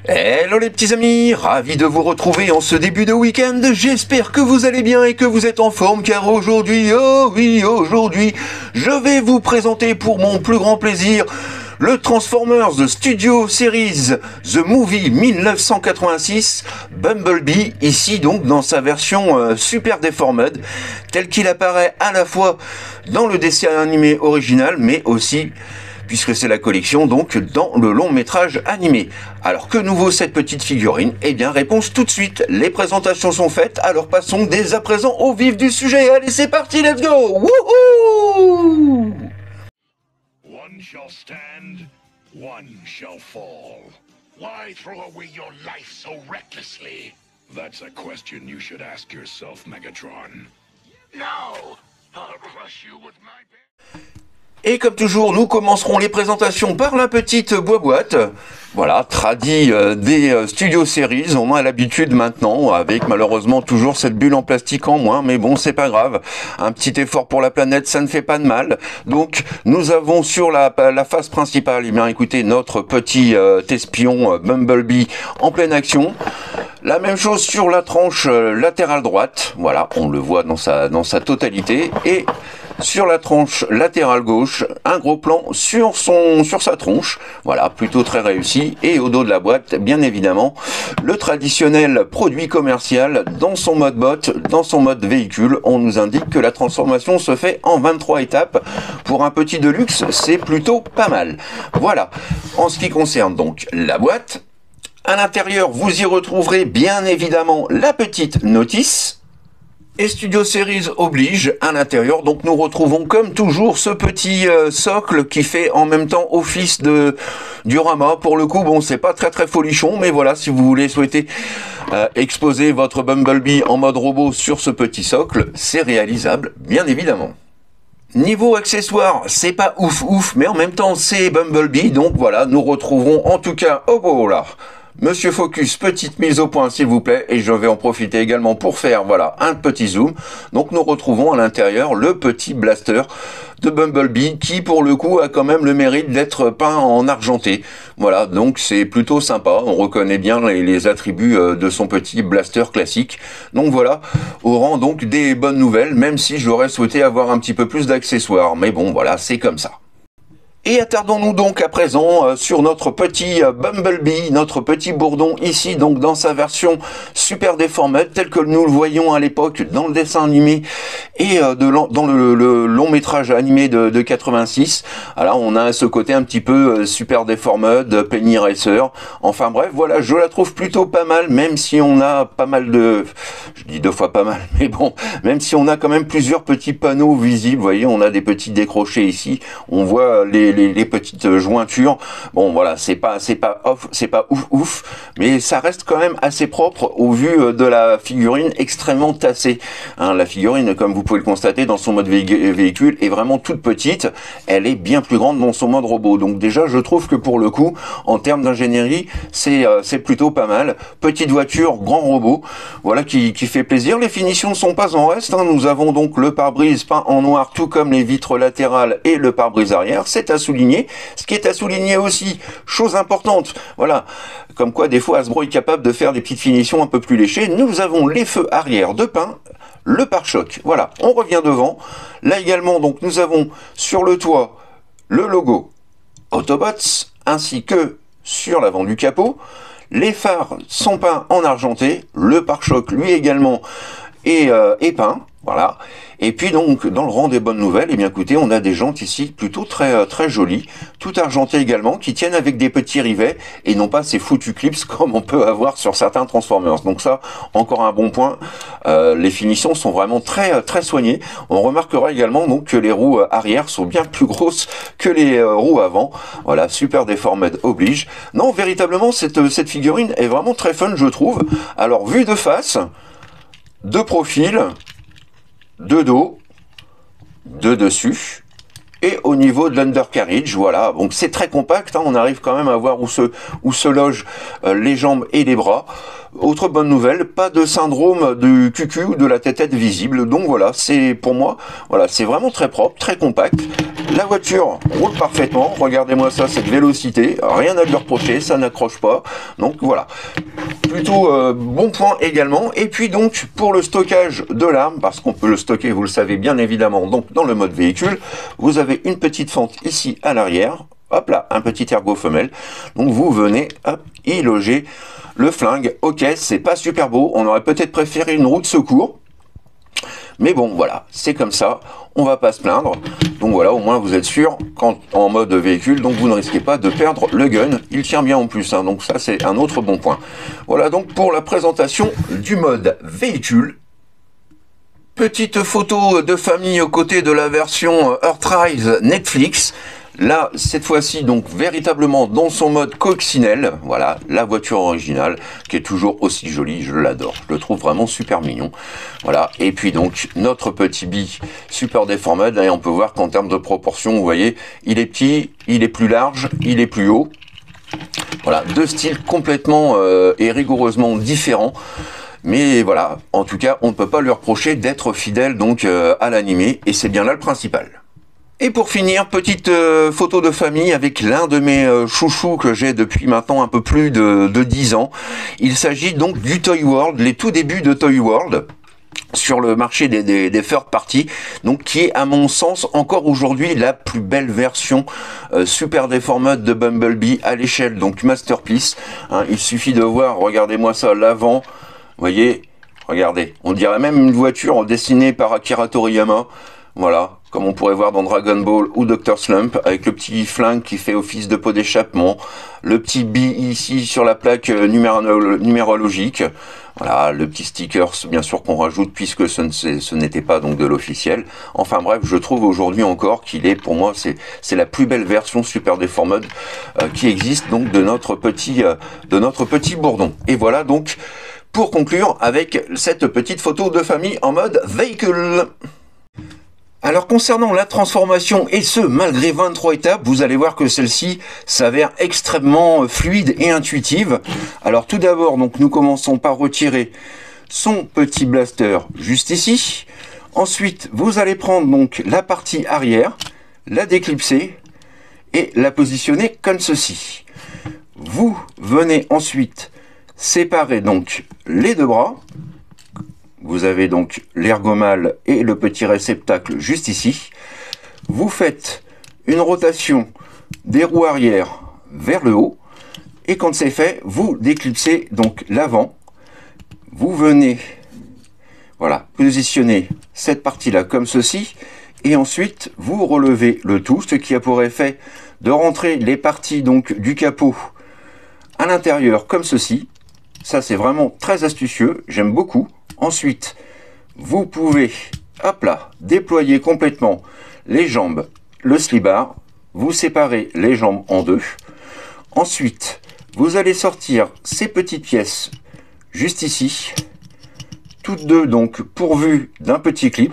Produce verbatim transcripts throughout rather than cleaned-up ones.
Hello les petits amis, ravi de vous retrouver en ce début de week-end. J'espère que vous allez bien et que vous êtes en forme, car aujourd'hui, oh oui, aujourd'hui, je vais vous présenter pour mon plus grand plaisir le Transformers The Studio Series The Movie mille neuf cent quatre-vingt-six Bumblebee, ici donc dans sa version euh, Super Deformed, tel qu'il apparaît à la fois dans le dessin animé original, mais aussi, puisque c'est la collection, donc dans le long métrage animé. Alors que nous vaut cette petite figurine? Eh bien, réponse tout de suite. Les présentations sont faites, alors passons dès à présent au vif du sujet. Allez, c'est parti, let's go! Wouhou! One shall stand, one shall fall. Why throw away your life so recklessly? That's a question you should ask yourself, Megatron. No! I'll crush you with my... Et comme toujours, nous commencerons les présentations par la petite boîte. Voilà, tradit euh, des euh, Studio Series, on a l'habitude maintenant, avec malheureusement toujours cette bulle en plastique en moins, mais bon, c'est pas grave. Un petit effort pour la planète, ça ne fait pas de mal. Donc, nous avons sur la, la face principale, eh bien, écoutez, notre petit euh, espion euh, Bumblebee en pleine action. La même chose sur la tranche euh, latérale droite, voilà, on le voit dans sa, dans sa totalité, et sur la tranche latérale gauche, un gros plan sur son, sur sa tronche, voilà, plutôt très réussi, et au dos de la boîte, bien évidemment, le traditionnel produit commercial dans son mode bot, dans son mode véhicule. On nous indique que la transformation se fait en vingt-trois étapes. Pour un petit Deluxe, c'est plutôt pas mal. Voilà, en ce qui concerne donc la boîte, à l'intérieur, vous y retrouverez bien évidemment la petite notice. Et Studio Series oblige à l'intérieur, donc nous retrouvons comme toujours ce petit euh, socle qui fait en même temps office de diorama. Pour le coup, bon, c'est pas très très folichon, mais voilà, si vous voulez souhaiter euh, exposer votre Bumblebee en mode robot sur ce petit socle, c'est réalisable, bien évidemment. Niveau accessoires, c'est pas ouf ouf, mais en même temps c'est Bumblebee, donc voilà, nous retrouverons en tout cas, oh oh là, Monsieur Focus, petite mise au point s'il vous plaît, et je vais en profiter également pour faire, voilà, un petit zoom. Donc nous retrouvons à l'intérieur le petit blaster de Bumblebee qui pour le coup a quand même le mérite d'être peint en argenté. Voilà, donc c'est plutôt sympa, on reconnaît bien les, les attributs de son petit blaster classique. Donc voilà, au rang donc des bonnes nouvelles, même si j'aurais souhaité avoir un petit peu plus d'accessoires. Mais bon, voilà, c'est comme ça. Et attardons-nous donc à présent euh, sur notre petit euh, Bumblebee, notre petit bourdon ici, donc dans sa version Super Deformed, tel que nous le voyions à l'époque dans le dessin animé et euh, de dans le, le long métrage animé de, de quatre-vingt-six. Alors on a ce côté un petit peu euh, Super Deformed, Penny Racer, enfin bref, voilà, je la trouve plutôt pas mal, même si on a pas mal de... Je dis deux fois pas mal, mais bon, même si on a quand même plusieurs petits panneaux visibles, vous voyez, on a des petits décrochés ici, on voit les Les, les petites jointures. Bon voilà, c'est pas c'est pas off, c'est pas ouf ouf, mais ça reste quand même assez propre au vu de la figurine extrêmement tassée. Hein, la figurine, comme vous pouvez le constater, dans son mode vé véhicule est vraiment toute petite. Elle est bien plus grande dans son mode robot. Donc déjà, je trouve que pour le coup, en termes d'ingénierie, c'est euh, c'est plutôt pas mal. Petite voiture, grand robot, voilà qui qui fait plaisir. Les finitions ne sont pas en reste. Hein. Nous avons donc le pare-brise peint en noir, tout comme les vitres latérales et le pare-brise arrière. C'est à souligner. Ce qui est à souligner aussi, chose importante, voilà, comme quoi des fois Hasbro est capable de faire des petites finitions un peu plus léchées, nous avons les feux arrière de peint, le pare-choc, voilà, on revient devant, là également, donc nous avons sur le toit le logo Autobots, ainsi que sur l'avant du capot, les phares sont peints en argenté, le pare-choc lui également est, euh, est peint, voilà. Et puis donc, dans le rang des bonnes nouvelles, eh bien écoutez, on a des jantes ici plutôt très très jolies, tout argentées également, qui tiennent avec des petits rivets, et non pas ces foutus clips comme on peut avoir sur certains Transformers. Donc ça, encore un bon point, euh, les finitions sont vraiment très très soignées. On remarquera également donc que les roues arrière sont bien plus grosses que les euh, roues avant. Voilà, Super Deformed oblige. Non, véritablement, cette, cette figurine est vraiment très fun, je trouve. Alors, vue de face, de profil, de dos, de dessus, et au niveau de l'undercarriage, voilà, donc c'est très compact, hein, on arrive quand même à voir où se, où se logent euh, les jambes et les bras. autre bonne nouvelle, pas de syndrome du cucu ou de la tête visible. Donc voilà, c'est pour moi, voilà, c'est vraiment très propre, très compact. La voiture roule parfaitement. Regardez-moi ça, cette vélocité, rien à lui reprocher, ça n'accroche pas. Donc voilà, plutôt euh, bon point également. Et puis donc pour le stockage de l'arme, parce qu'on peut le stocker, vous le savez bien évidemment, donc dans le mode véhicule, vous avez une petite fente ici à l'arrière. Hop là, un petit ergot femelle. Donc vous venez hop, y loger le flingue. Ok, c'est pas super beau. On aurait peut-être préféré une roue de secours. Mais bon, voilà, c'est comme ça. On va pas se plaindre. Donc voilà, au moins vous êtes sûr, quand en mode véhicule, donc vous ne risquez pas de perdre le gun. Il tient bien en plus, hein, donc ça c'est un autre bon point. Voilà donc pour la présentation du mode véhicule. Petite photo de famille aux côtés de la version Earthrise Netflix. Là, cette fois-ci, donc, véritablement dans son mode coccinelle. Voilà, la voiture originale, qui est toujours aussi jolie, je l'adore. Je le trouve vraiment super mignon. Voilà, et puis donc, notre petit bi super déformable. Et on peut voir qu'en termes de proportion, vous voyez, il est petit, il est plus large, il est plus haut. Voilà, deux styles complètement euh, et rigoureusement différents. Mais voilà, en tout cas, on ne peut pas lui reprocher d'être fidèle donc euh, à l'animé. Et c'est bien là le principal. Et pour finir, petite euh, photo de famille avec l'un de mes euh, chouchous que j'ai depuis maintenant un peu plus de, de dix ans. Il s'agit donc du Toy World, les tout débuts de Toy World sur le marché des, des, des third party, donc qui est à mon sens encore aujourd'hui la plus belle version euh, super déformade de Bumblebee à l'échelle, donc Masterpiece. Hein, il suffit de voir, regardez-moi ça, l'avant, vous voyez, regardez, on dirait même une voiture dessinée par Akira Toriyama. Voilà, comme on pourrait voir dans Dragon Ball ou Doctor Slump, avec le petit flingue qui fait office de pot d'échappement, le petit B ici sur la plaque numéro numérologique, voilà, le petit sticker bien sûr qu'on rajoute puisque ce, ce n'était pas donc de l'officiel. Enfin bref, je trouve aujourd'hui encore qu'il est, pour moi, c'est c'est la plus belle version Super Deformed euh, qui existe donc de notre petit euh, de notre petit bourdon. Et voilà donc pour conclure avec cette petite photo de famille en mode véhicule. Alors concernant la transformation, et ce malgré vingt-trois étapes, vous allez voir que celle-ci s'avère extrêmement fluide et intuitive. Alors tout d'abord, donc nous commençons par retirer son petit blaster juste ici. Ensuite, vous allez prendre donc la partie arrière, la déclipser et la positionner comme ceci. Vous venez ensuite séparer donc les deux bras. Vous avez donc l'ergomal et le petit réceptacle juste ici. Vous faites une rotation des roues arrière vers le haut. Et quand c'est fait, vous déclipsez donc l'avant. Vous venez, voilà, positionner cette partie-là comme ceci. Et ensuite, vous relevez le tout, ce qui a pour effet de rentrer les parties donc du capot à l'intérieur comme ceci. Ça, c'est vraiment très astucieux, j'aime beaucoup. Ensuite, vous pouvez, hop là, déployer complètement les jambes, le slibard, vous séparez les jambes en deux. Ensuite, vous allez sortir ces petites pièces juste ici, toutes deux donc pourvues d'un petit clip.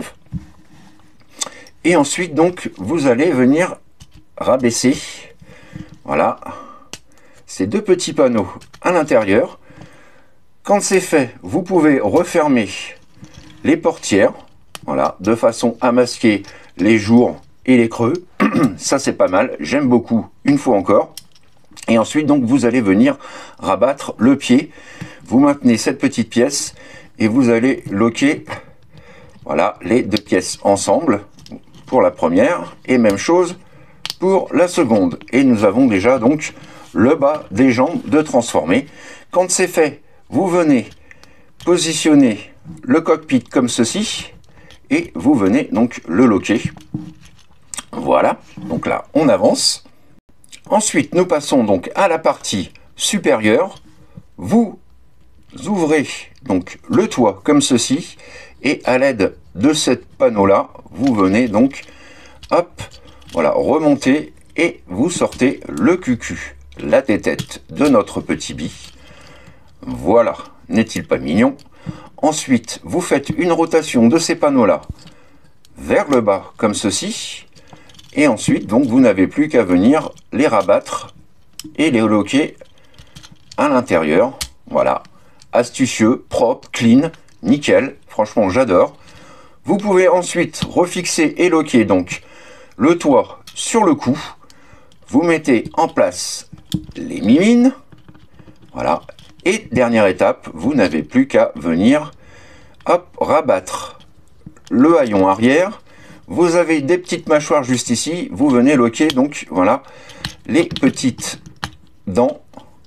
Et ensuite, donc, vous allez venir rabaisser, voilà, ces deux petits panneaux à l'intérieur. Quand c'est fait, vous pouvez refermer les portières, voilà, de façon à masquer les jours et les creux. Ça, c'est pas mal, j'aime beaucoup, une fois encore. Et ensuite, donc, vous allez venir rabattre le pied. Vous maintenez cette petite pièce et vous allez loquer, voilà, les deux pièces ensemble pour la première. Et même chose pour la seconde. Et nous avons déjà, donc, le bas des jambes de transformer. Quand c'est fait, vous venez positionner le cockpit comme ceci et vous venez donc le loquer. Voilà, donc là on avance. Ensuite nous passons donc à la partie supérieure. Vous ouvrez donc le toit comme ceci et à l'aide de ce panneau là, vous venez donc hop, voilà, remonter et vous sortez le cucu, la tête de notre petit bi. Voilà, n'est-il pas mignon? Ensuite, vous faites une rotation de ces panneaux-là vers le bas, comme ceci. Et ensuite, donc, vous n'avez plus qu'à venir les rabattre et les loquer à l'intérieur. Voilà, astucieux, propre, clean, nickel. Franchement, j'adore. Vous pouvez ensuite refixer et loquer donc le toit sur le cou. Vous mettez en place les mimines. Voilà. Et dernière étape, vous n'avez plus qu'à venir hop, rabattre le haillon arrière. Vous avez des petites mâchoires juste ici. Vous venez loquer donc voilà les petites dents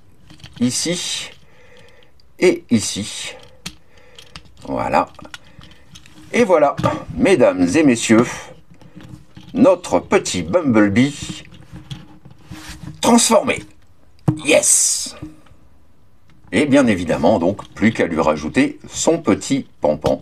ici et ici. Voilà. Et voilà, mesdames et messieurs, notre petit Bumblebee transformé. Yes! Et bien évidemment, donc, plus qu'à lui rajouter son petit pampan.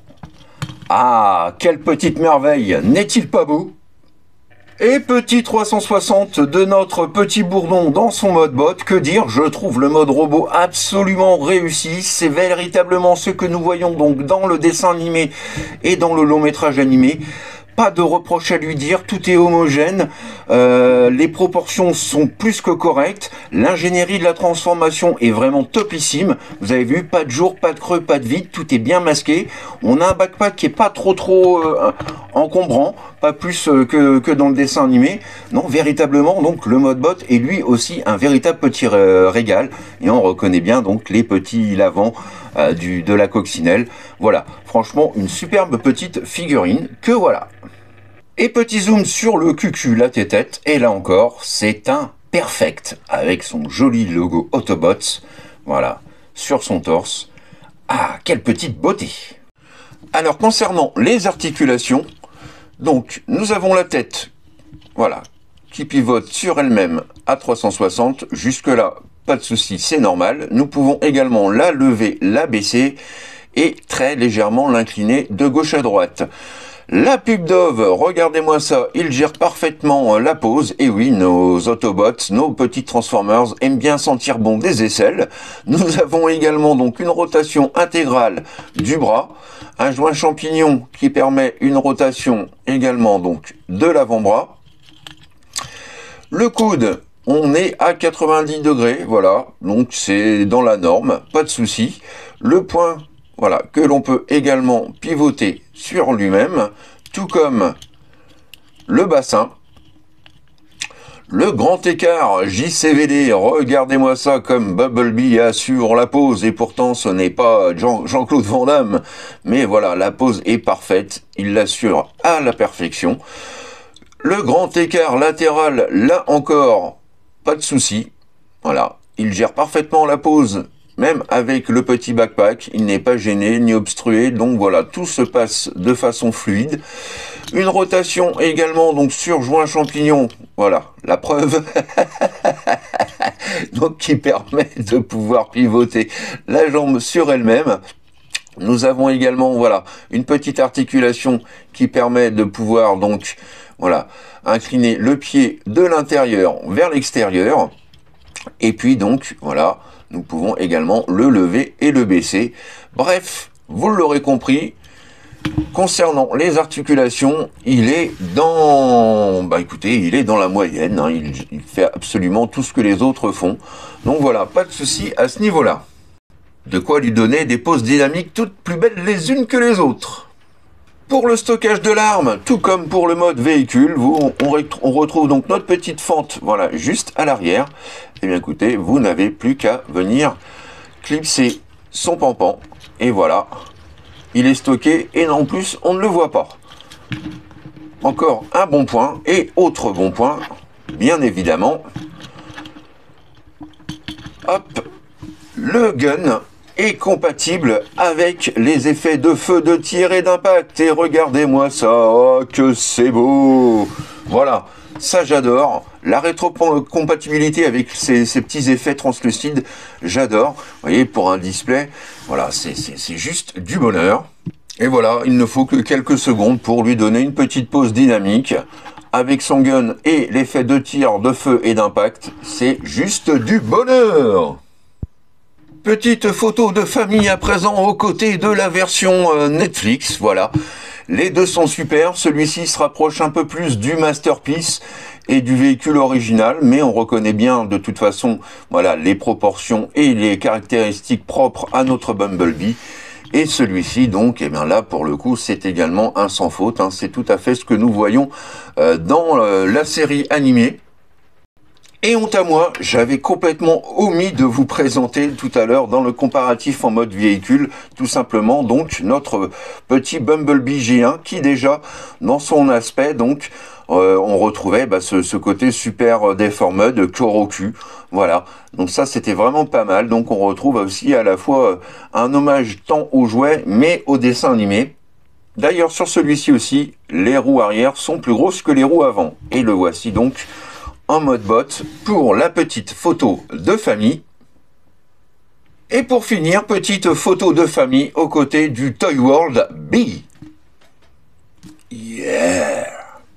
Ah, quelle petite merveille! N'est-il pas beau? Et petit trois cent soixante de notre petit bourdon dans son mode bot, que dire, je trouve le mode robot absolument réussi, c'est véritablement ce que nous voyons donc dans le dessin animé et dans le long métrage animé. Pas de reproche à lui dire, tout est homogène, euh, les proportions sont plus que correctes, l'ingénierie de la transformation est vraiment topissime. Vous avez vu, pas de jour, pas de creux, pas de vide, tout est bien masqué. On a un backpack qui est pas trop trop euh, encombrant, pas plus euh, que, que dans le dessin animé. Non, véritablement, donc le mode bot est lui aussi un véritable petit euh, régal. Et on reconnaît bien donc les petits lavants euh, du, de la coccinelle. Voilà, franchement, une superbe petite figurine que voilà. Et petit zoom sur le cucu, la tête-tête, et là encore, c'est un perfect, avec son joli logo Autobots, voilà, sur son torse. Ah, quelle petite beauté! Alors, concernant les articulations, donc, nous avons la tête, voilà, qui pivote sur elle-même à trois cent soixante, jusque-là, pas de souci, c'est normal. Nous pouvons également la lever, la baisser, et très légèrement l'incliner de gauche à droite. La pub Dove, regardez-moi ça, il gère parfaitement la pose. Et oui, nos Autobots, nos petits Transformers aiment bien sentir bon des aisselles. Nous avons également donc une rotation intégrale du bras, un joint champignon qui permet une rotation également donc de l'avant-bras. Le coude, on est à quatre-vingt-dix degrés, voilà, donc c'est dans la norme, pas de souci. Le point, voilà, que l'on peut également pivoter sur lui-même, tout comme le bassin. Le grand écart J C V D, regardez-moi ça comme Bumblebee assure la pose, et pourtant ce n'est pas Jean, Jean-Claude Van Damme, mais voilà, la pose est parfaite, il l'assure à la perfection. Le grand écart latéral, là encore, pas de souci, voilà, il gère parfaitement la pose. Même avec le petit backpack, il n'est pas gêné ni obstrué, donc voilà, tout se passe de façon fluide. Une rotation également donc sur joint champignon, voilà, la preuve, donc qui permet de pouvoir pivoter la jambe sur elle-même. Nous avons également voilà une petite articulation qui permet de pouvoir donc voilà incliner le pied de l'intérieur vers l'extérieur, et puis donc voilà. Nous pouvons également le lever et le baisser. Bref, vous l'aurez compris, concernant les articulations, il est dans, bah écoutez, il est dans la moyenne. Hein, il, il fait absolument tout ce que les autres font. Donc voilà, pas de souci à ce niveau-là. De quoi lui donner des poses dynamiques toutes plus belles les unes que les autres. Pour le stockage de l'arme, tout comme pour le mode véhicule, vous, on, on retrouve donc notre petite fente, voilà, juste à l'arrière. Et bien écoutez, vous n'avez plus qu'à venir clipser son pampan. Et voilà, il est stocké et en plus, on ne le voit pas. Encore un bon point. Et autre bon point, bien évidemment. Hop, le gun est compatible avec les effets de feu, de tir et d'impact. Et regardez-moi ça, oh, que c'est beau! Voilà, ça j'adore. La rétrocompatibilité avec ces, ces petits effets translucides, j'adore. Vous voyez, pour un display, voilà, c'est juste du bonheur. Et voilà, il ne faut que quelques secondes pour lui donner une petite pause dynamique. Avec son gun et l'effet de tir, de feu et d'impact, c'est juste du bonheur! Petite photo de famille à présent aux côtés de la version euh, Netflix, voilà. Les deux sont super, celui-ci se rapproche un peu plus du Masterpiece et du véhicule original, mais on reconnaît bien de toute façon, voilà, les proportions et les caractéristiques propres à notre Bumblebee. Et celui-ci, donc, eh bien là, pour le coup, c'est également un sans faute, hein, c'est tout à fait ce que nous voyons euh, dans euh, la série animée. Et honte à moi, j'avais complètement omis de vous présenter tout à l'heure dans le comparatif en mode véhicule, tout simplement donc notre petit Bumblebee G un qui déjà, dans son aspect, donc, euh, on retrouvait bah, ce, ce côté super déformed, cœur au cul, voilà. Donc ça, c'était vraiment pas mal. Donc on retrouve aussi à la fois un hommage tant au jouet, mais au dessin animé. D'ailleurs, sur celui-ci aussi, les roues arrière sont plus grosses que les roues avant. Et le voici donc en mode bot pour la petite photo de famille. Et pour finir, petite photo de famille aux côtés du Toy World B. Yeah!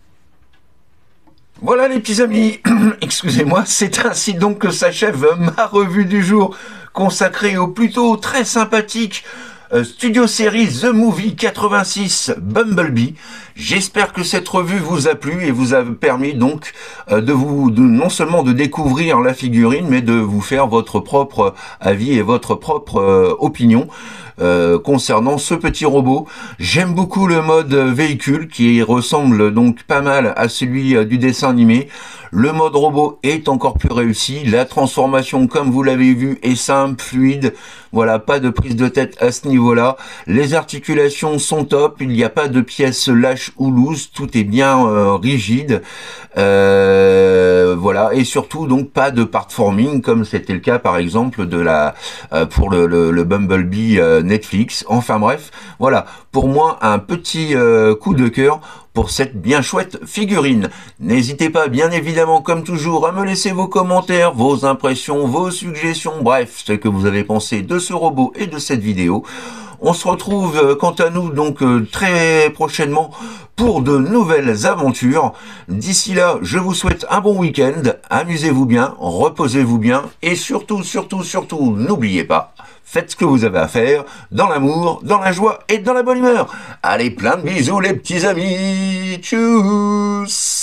Voilà les petits amis, excusez-moi, c'est ainsi donc que s'achève ma revue du jour consacrée au plutôt très sympathique euh, Studio Series The Movie quatre-vingt-six Bumblebee. J'espère que cette revue vous a plu et vous a permis donc euh, de vous de, non seulement de découvrir la figurine, mais de vous faire votre propre avis et votre propre euh, opinion euh, concernant ce petit robot. J'aime beaucoup le mode véhicule qui ressemble donc pas mal à celui euh, du dessin animé. Le mode robot est encore plus réussi. La transformation, comme vous l'avez vu, est simple, fluide. Voilà, pas de prise de tête à ce niveau-là. Les articulations sont top. Il n'y a pas de pièces lâches ou loose. Tout est bien euh, rigide. Euh, voilà, et surtout donc pas de part-forming comme c'était le cas par exemple de la euh, pour le, le, le Bumblebee euh, Netflix. Enfin bref, voilà, pour moi un petit euh, coup de cœur pour cette bien chouette figurine. N'hésitez pas, bien évidemment, comme toujours, à me laisser vos commentaires, vos impressions, vos suggestions, bref, ce que vous avez pensé de ce robot et de cette vidéo. On se retrouve, euh, quant à nous, donc euh, très prochainement pour de nouvelles aventures. D'ici là, je vous souhaite un bon week-end, amusez-vous bien, reposez-vous bien, et surtout, surtout, surtout, n'oubliez pas, faites ce que vous avez à faire, dans l'amour, dans la joie et dans la bonne humeur. Allez, plein de bisous les petits amis, tchuss.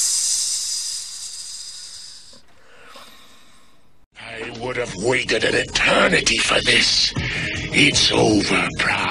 I would have waited an eternity for this. It's over, Prime.